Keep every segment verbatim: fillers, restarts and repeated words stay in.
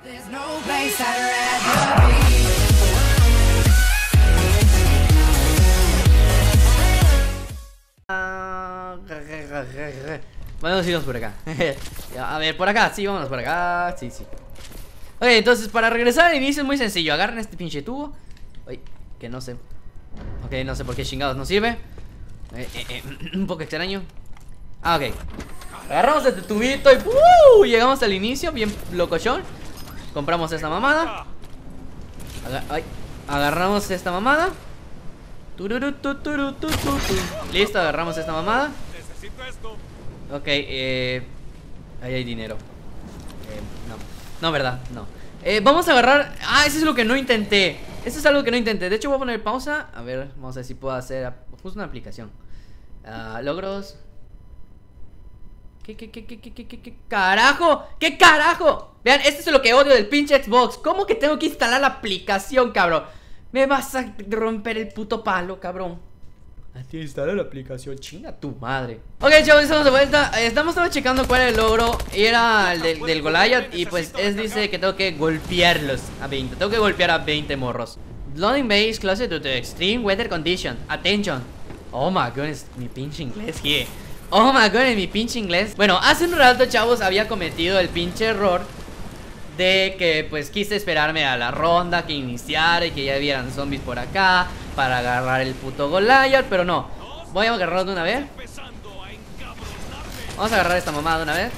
Vamos a irnos por acá. A ver, por acá, sí, vámonos por acá. Sí, sí. Ok, entonces para regresar al inicio es muy sencillo. Agarren este pinche tubo. Uy, que no sé. Ok, no sé por qué chingados no sirve. eh, eh, eh, Un poco extraño. Ah, ok. Agarramos este tubito y ¡uh! Llegamos al inicio, bien locochón. Compramos esta mamada. Aga ay. Agarramos esta mamada. Tururu, tu, turu, tu, tu, tu. Listo, agarramos esta mamada. Necesito esto. Ok, eh... ahí hay dinero. eh, No, no, verdad, no. eh, Vamos a agarrar... Ah, eso es lo que no intenté. Eso es algo que no intenté. De hecho voy a poner pausa. A ver, vamos a ver si puedo hacer justo una aplicación. uh, Logros. ¿Qué, qué, qué, qué, qué, qué, qué, qué carajo? ¿Qué carajo? Vean, esto es lo que odio del pinche Xbox. ¿Cómo que tengo que instalar la aplicación, cabrón? Me vas a romper el puto palo, cabrón. Así instala la aplicación, chinga tu madre. Ok, chavos, estamos de vuelta. Estamos estaba checando cuál era el logro. Y era el de, del Goliath. Y pues es dice que tengo que golpearlos a veinte. Tengo que golpear a veinte morros. Loading base closer to the extreme weather condition. Attention. Oh my goodness, mi pinche inglés here. Oh my goodness, mi pinche inglés. Bueno, hace un rato, chavos, había cometido el pinche error de que pues quise esperarme a la ronda que iniciara y que ya vieran zombies por acá para agarrar el puto Goliath, pero no. Voy a agarrarlo de una vez. Vamos a agarrar esta mamada de una vez.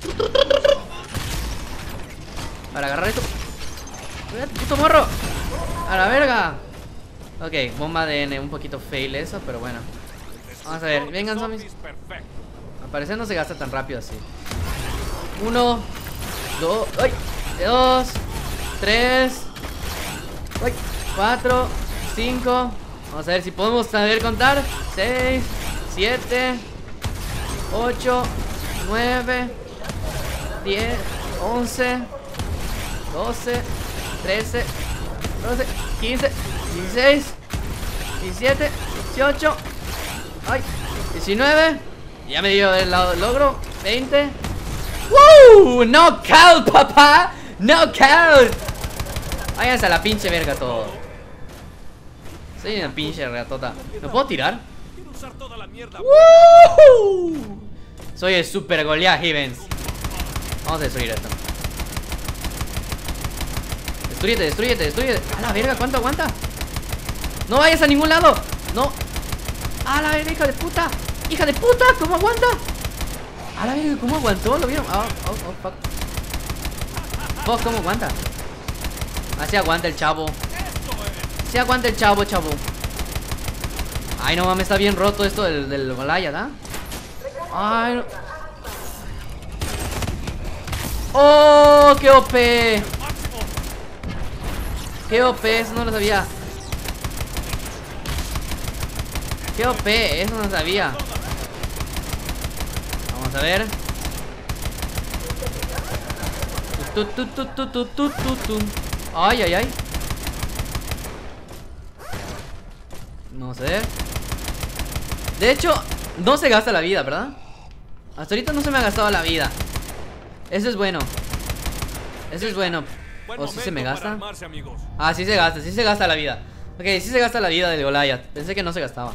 Para agarrar esto. ¡Puto morro! ¡A la verga! Ok, bomba de N, un poquito fail eso, pero bueno. Vamos a ver, vengan zombies. Al parecer no se gasta tan rápido así. Uno, dos, ¡ay! Dos, tres, ¡ay! Cuatro, cinco. Vamos a ver si podemos saber contar. Seis, siete, ocho, nueve, diez, once, doce, trece, doce, quince, dieciséis, diecisiete, dieciocho, ay, diecinueve. Ya me dio el logro. veinte. ¡Woo! ¡Knockout, papá! ¡Knockout! Váyanse a la pinche verga todo. Soy una pinche reatota. ¿Me puedo tirar? ¡Woo! Soy el super Goliath Heavens. Vamos a destruir esto. Destruyete, destruyete, destruyete. A la verga, ¿cuánto aguanta? No vayas a ningún lado. No. A la verga, hija de puta. Hija de puta, ¿cómo aguanta? A la verga, ¿cómo aguantó? ¿Lo vieron? Oh, oh, oh, fuck. Fuck, ¿cómo aguanta? Así aguanta el chavo. Así aguanta el chavo, chavo. Ay, no mames, está bien roto esto del, del Goliath, ¿ah? Ay, no. ¡Oh, qué O P! ¡Qué O P! Eso no lo sabía. ¡Qué O P! Eso no sabía. Vamos a ver. Tu, tu, tu, tu, tu, tu, tu, tu. Ay, ay, ay. Vamos a ver. De hecho, no se gasta la vida, ¿verdad? Hasta ahorita no se me ha gastado la vida. Eso es bueno. Eso es bueno. ¿O si se me gasta? Ah, sí se gasta, sí se gasta la vida. Ok, sí se gasta la vida del Goliath. Pensé que no se gastaba.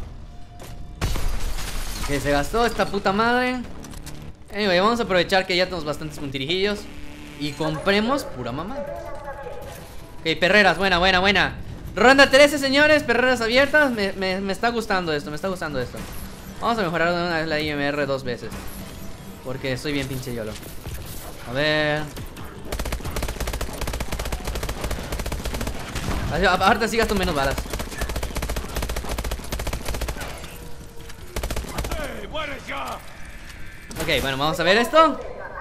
Ok, se gastó esta puta madre. Anyway, vamos a aprovechar que ya tenemos bastantes puntirijillos y compremos pura mamá. Ok, perreras, buena, buena, buena. Ronda trece, señores, perreras abiertas. me, me, me está gustando esto, me está gustando esto. Vamos a mejorar de una vez la I M R dos veces, porque soy bien pinche yolo. A ver. Aparte así gasto menos balas. Ok, bueno, vamos a ver esto.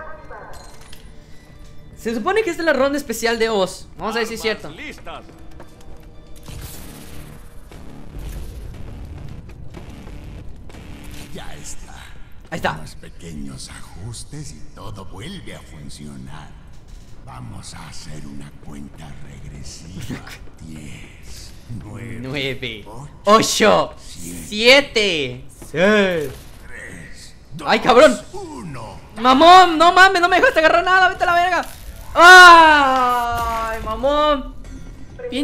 Se supone que esta es la ronda especial de Oz. Vamos a ver si es cierto. Ya está. Ahí está. Unos pequeños ajustes y todo vuelve a funcionar. Vamos a hacer una cuenta regresiva. diez, nueve, ocho, siete, seis. ¡Ay, cabrón! uno. ¡Mamón! ¡No mames! ¡No me dejaste agarrar nada! ¡Vete a la verga! ¡Ah!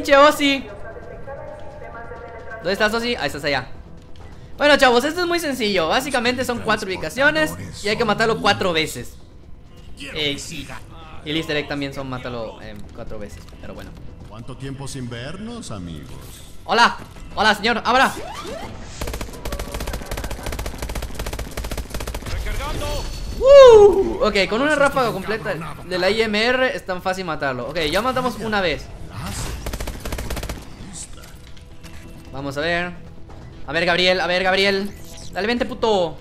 pinche Ozzy. ¿Dónde estás, Ozzy? Ahí estás allá. Bueno, chavos, esto es muy sencillo. Básicamente son cuatro ubicaciones y hay que matarlo cuatro veces. Eh, sí. Y el easter egg también son mátalo eh, cuatro veces. Pero bueno. ¿Cuánto tiempo sin vernos, amigos? Hola, hola, señor, abra. Uh, ok, con una ráfaga completa de la I M R es tan fácil matarlo. Ok, ya matamos una vez. Vamos a ver. A ver, Gabriel, a ver, Gabriel. Dale, vente, puto.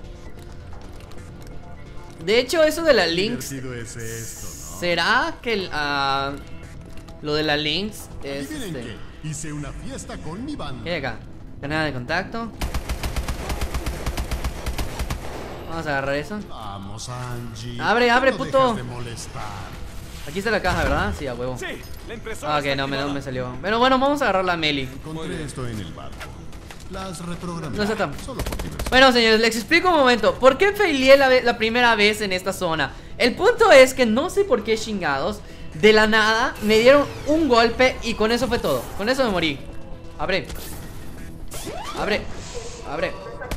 De hecho, eso de la Lynx Es esto, ¿no? ¿será que el, uh, lo de la Lynx es Adivinen este? qué, hice una fiesta con mi banda. ¿Qué hay acá? Granada de contacto. Vamos a agarrar eso. Vamos, Angie. Abre, abre, No puto. dejas de molestar. Aquí está la caja, ¿verdad? Sí, a huevo. Sí, la impresora Ah, ok, está no, me, no activada. me salió. Pero bueno, vamos a agarrar la Meli. Encontré esto en el barco. Las reprogramé. No está tan- Solo por diversión. Bueno, señores, les explico un momento. ¿Por qué faileé la, ve- la primera vez en esta zona? El punto es que no sé por qué chingados, de la nada, me dieron un golpe y con eso fue todo. Con eso me morí. Abre. Abre. Abre.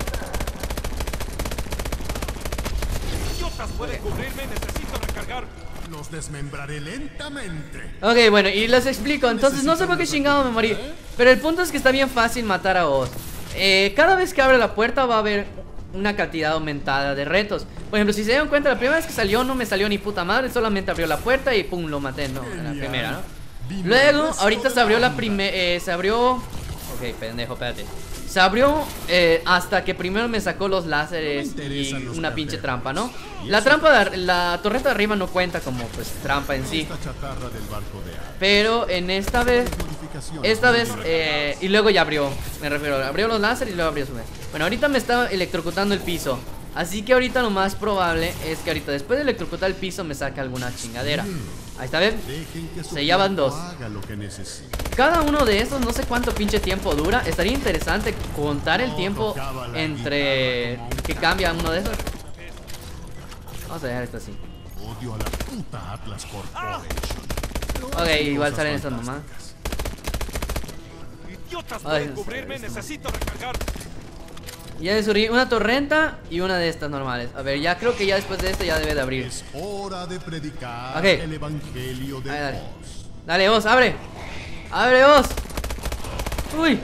Idiotas pueden cubrirme, necesito recargar. Los desmembraré lentamente. Ok, bueno, y les explico. Entonces, no sé por qué chingado me morí. Pero el punto es que está bien fácil matar a Oz. Eh, cada vez que abre la puerta va a haber una cantidad aumentada de retos. Por ejemplo, si se dieron cuenta, la primera vez que salió no me salió ni puta madre. Solamente abrió la puerta y pum, lo maté. No, en la Genial. primera, ¿no? Vino Luego, el resto ahorita de se abrió la banda. primera. Eh, se abrió. Ok, pendejo, espérate. Se abrió eh, hasta que primero me sacó los láseres No me y interesan los una pinche carteros. trampa, ¿no? ¿Y La eso? trampa de, la torreta de arriba no cuenta como pues trampa en sí. Esta chatarra del barco de Ar. Pero en esta vez, Modificaciones. esta vez, eh, y luego ya abrió, me refiero, abrió los láseres y luego abrió su vez. Bueno, ahorita me está electrocutando el piso. Así que ahorita lo más probable es que ahorita después de electrocutar el piso me saque alguna chingadera. Ahí está, ¿ven? Dejen que su Se llevan cuerpo dos. haga lo que necesite. Cada uno de estos no sé cuánto pinche tiempo dura. Estaría interesante contar el tiempo entre que cambia uno de esos. Vamos a dejar esto así. Odio a la puta Atlas Corporation. Pero Ok, hacen igual cosas salen estas mamás. fantásticas. Idiotas Ay, pueden no sé, cubrirme, esto no. necesito recargar. Ya descubrí una torrenta y una de estas normales. A ver, ya creo que ya después de esto ya debe de abrir. Es hora de predicar Ok. el evangelio de Ahí, dale. Dios. Dale, Oz, abre. Abre, Oz. Uy.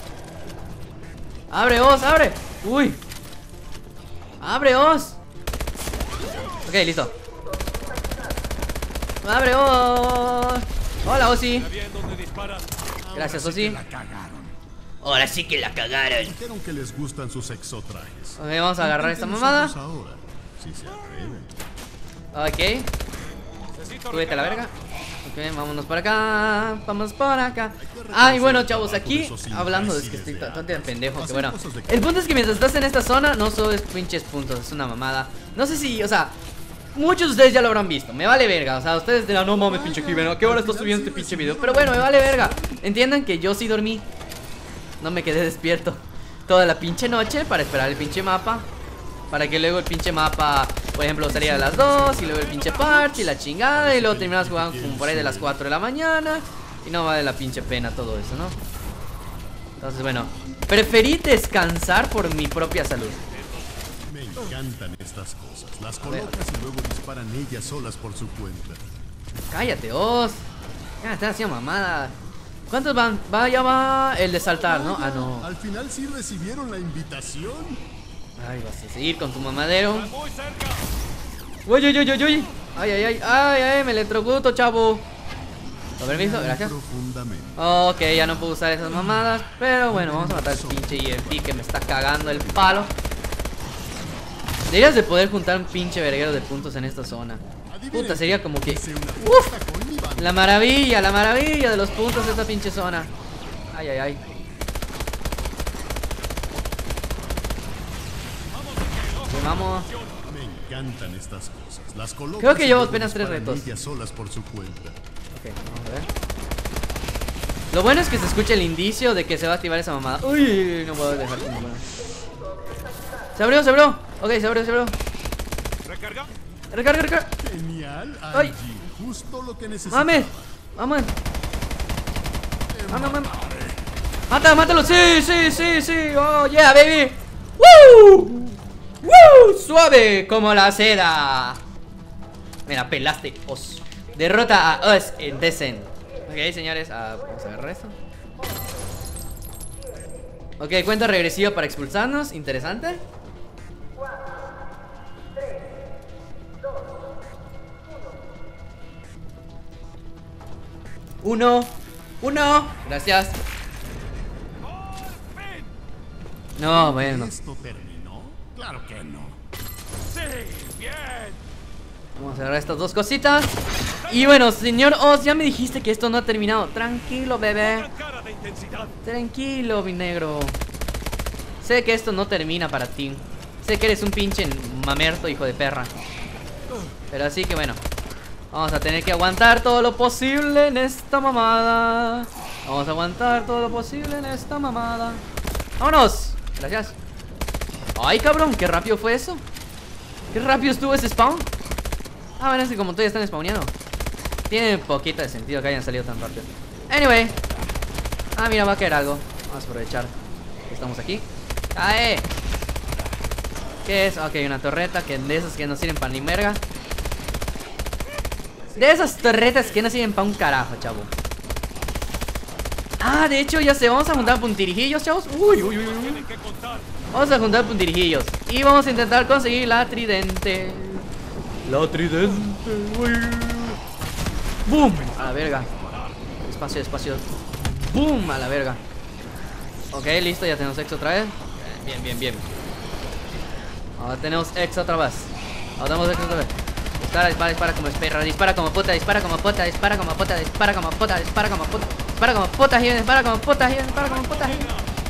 Abre, Oz, abre. Uy. Abre, Oz. Ok, listo. Abre, Oz. Hola, Ozzy. ¿Está bien dónde disparan? Gracias, Ahora sí que Ozzy. la cagaron. Ahora sí que la cagaron. Dijeron que les gustan sus exotrajes. Ok, vamos a agarrar esta Inténtenlos mamada. ahora, si se atreven. Ok. Necesito Súbete a la recargar. verga. Ok, vámonos por acá. Vamos por acá. Ay, bueno, chavos, aquí hablando de que estoy tan de pendejo. Que bueno, el punto es que mientras estás en esta zona, no solo es pinches puntos, es una mamada. No sé si, o sea, muchos de ustedes ya lo habrán visto. Me vale verga. O sea, ustedes dirán, no mames, pinche Kiven, ¿a qué hora estás subiendo este pinche video? Pero bueno, me vale verga. Entiendan que yo sí dormí. No me quedé despierto toda la pinche noche para esperar el pinche mapa. Para que luego el pinche mapa, por ejemplo, saliera a las dos. Y luego el pinche parche y la chingada. Y luego terminas jugando como por ahí de las cuatro de la mañana. Y no vale la pinche pena todo eso, ¿no? Entonces, bueno, preferí descansar por mi propia salud. Me encantan estas cosas. Las colocas y luego disparan ellas solas por su cuenta. Cállate, Oz. Ya, estás haciendo mamada. ¿Cuántos van? Va, ya va el de saltar, ¿no? Ah, no. Al final sí recibieron la invitación. Ay, vas a seguir con tu mamadero. Muy cerca. Uy, uy, uy, uy, uy. Ay, ay, ay, ay, ay, me electrocuto, chavo. Con permiso, gracias. Profundamente. Ok, ya no puedo usar esas mamadas. Pero bueno, vamos a matar al pinche I M P que me está cagando el palo. Deberías de poder juntar un pinche verguero de puntos en esta zona. Adivinen Puta, sería como que... hice una ¡Uf! fiesta con mi banda. La maravilla, la maravilla de los puntos de esta pinche zona. Ay, ay, ay. Ok, vamos. Me encantan estas cosas. Las colocas Creo que y llevo luego apenas tres disparan retos. ellas solas por su cuenta. Ok, vamos a ver. Lo bueno es que se escucha el indicio de que se va a activar esa mamada. Uy, no puedo dejar como bueno. Se abrió, se abrió. Ok, se abrió, se abrió. Recarga. Recarga, recarga. Genial, Ay. Angie. Justo lo que necesito. Mames, vamos. Ah, no, no. Mátalo, mátalo. Sí, sí, sí, sí. Oh, yeah, baby. ¡Woo! ¡Woo! Suave como la seda. Mira, pelaste, os. Derrota a Us en Descent. Ok, señores, uh, vamos a agarrar esto. Ok, cuenta regresiva para expulsarnos. Interesante. Uno. Uno. Gracias. No, bueno. ¿Esto terminó? Claro que no. Sí, bien. Vamos a agarrar estas dos cositas. Y bueno, señor Oz, ya me dijiste que esto no ha terminado. Tranquilo, bebé. Gran cara de intensidad. Tranquilo, mi negro. Sé que esto no termina para ti. Sé que eres un pinche mamerto, hijo de perra. Pero así que bueno, vamos a tener que aguantar todo lo posible en esta mamada. Vamos a aguantar todo lo posible en esta mamada. ¡Vámonos! Gracias. Ay, cabrón, qué rápido fue eso. Qué rápido estuvo ese spawn. Ah, bueno, es que como todavía están spawneando, tiene poquito de sentido que hayan salido tan rápido. Anyway. Ah, mira, va a caer algo. Vamos a aprovechar que estamos aquí. ¡Cae! ¿Qué es? Ok, una torreta que de esas que no sirven para ni merga. De esas torretas que no sirven para un carajo, chavo. Ah, de hecho ya sé, vamos a juntar puntirijillos, chavos. Uy, uy, uy, uy. Tienen que contar. Vamos a juntar puntirijillos y vamos a intentar conseguir la tridente. La tridente, uy. Boom, a la verga. Despacio, despacio. Boom, a la verga. Ok, listo, ya tenemos X otra vez. Bien, bien, bien. Ahora tenemos X otra vez. Ahora tenemos X otra vez. Dispara, dispara, dispara como perra. Dispara como puta, dispara como puta, dispara como puta, dispara como puta, dispara como puta. Dispara como puta, Given, dispara como puta, Given, dispara como puta, Given.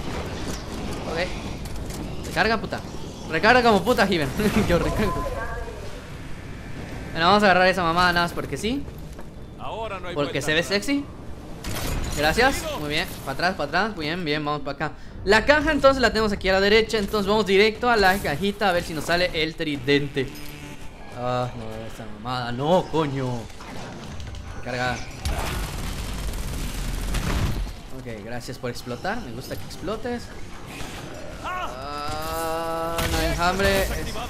Ok. Recarga, puta. Recarga como puta, Given. Yo recargo. Bueno, vamos a agarrar esa mamada nada más porque sí. Ahora no hay Porque vuelta se ve atrás. sexy. Gracias, muy bien, para atrás, para atrás, muy bien, bien, vamos para acá. La caja entonces la tenemos aquí a la derecha. Entonces vamos directo a la cajita a ver si nos sale el tridente. Ah, no, esa mamada, no, coño. Carga. Ok, gracias por explotar, me gusta que explotes. Ah, no hay enjambre. Es-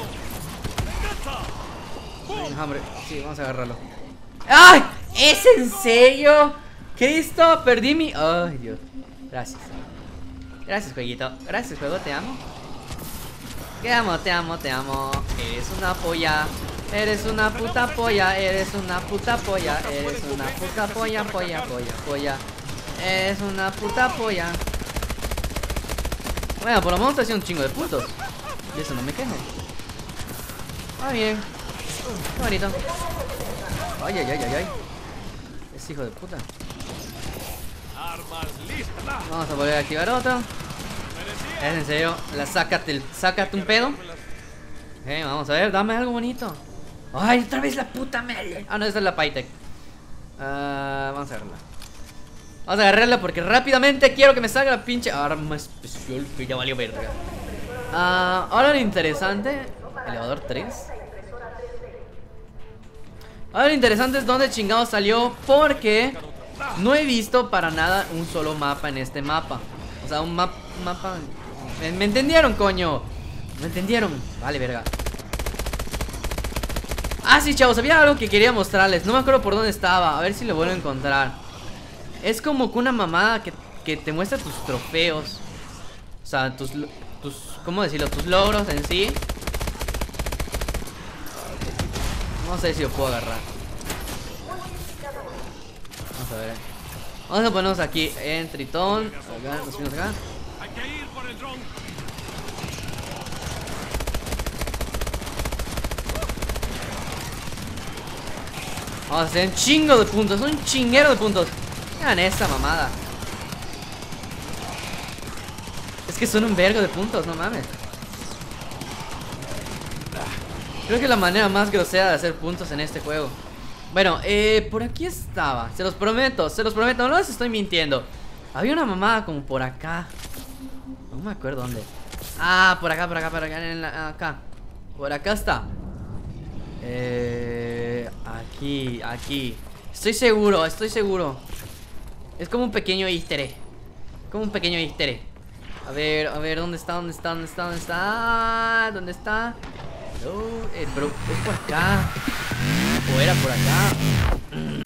no hay enjambre, sí, vamos a agarrarlo. ¡Ay! ¿Es en serio? Cristo, perdí mi... Ay, Dios. Gracias. Gracias, jueguito. Gracias, juego, te amo. Te amo, te amo, te amo. Eres una polla. Eres una puta polla. Eres una puta polla. Eres una puta polla, polla, polla, polla. Eres una puta polla. Bueno, por lo menos te hacía un chingo de puntos. Y eso no me quejo. Ah, bien. Qué bonito. Ay, ay, ay, ay, ay. Es hijo de puta. Armas listas. Vamos a volver a activar otro. Es en serio, la sácate, el- sácate un pedo. Ok, vamos a ver, dame algo bonito. Ay, otra vez la puta madre. Ah, no, esta es la Pytech. Ah, vamos a agarrarla. Vamos a agarrarla porque rápidamente quiero que me salga la pinche arma especial que ya valió verga. Ah, ahora lo interesante. Elevador tres. Ahora lo interesante es dónde chingado salió. Porque no he visto para nada un solo mapa en este mapa. O sea, un map, mapa. ¿Me, me entendieron, coño? ¿Me entendieron? Vale, verga. Ah, sí, chavos, había algo que quería mostrarles. No me acuerdo por dónde estaba. A ver si lo vuelvo a encontrar. Es como que una mamada que, que te muestra tus trofeos. O sea, tus, tus... ¿Cómo decirlo? Tus logros en sí. No sé si lo puedo agarrar. Vamos a ver. Vamos a ponernos aquí en Tritón. Acá, nos subimos acá. Hay que ir por el dron. Vamos a hacer un chingo de puntos, un chinguero de puntos. Vean esa mamada. Es que son un vergo de puntos, no mames. Creo que es la manera más grosera de hacer puntos en este juego. Bueno, eh, por aquí estaba. Se los prometo, se los prometo, no les estoy mintiendo. Había una mamada como por acá. No me acuerdo dónde. Ah, por acá, por acá, por acá, en la- acá. Por acá está. Eh, aquí, aquí. Estoy seguro, estoy seguro. Es como un pequeño easter egg. Como un pequeño easter egg. A ver, a ver, ¿dónde está? ¿Dónde está? ¿Dónde está? ¿Dónde está? ¿Dónde está? No, eh, pero es por acá. O era por acá.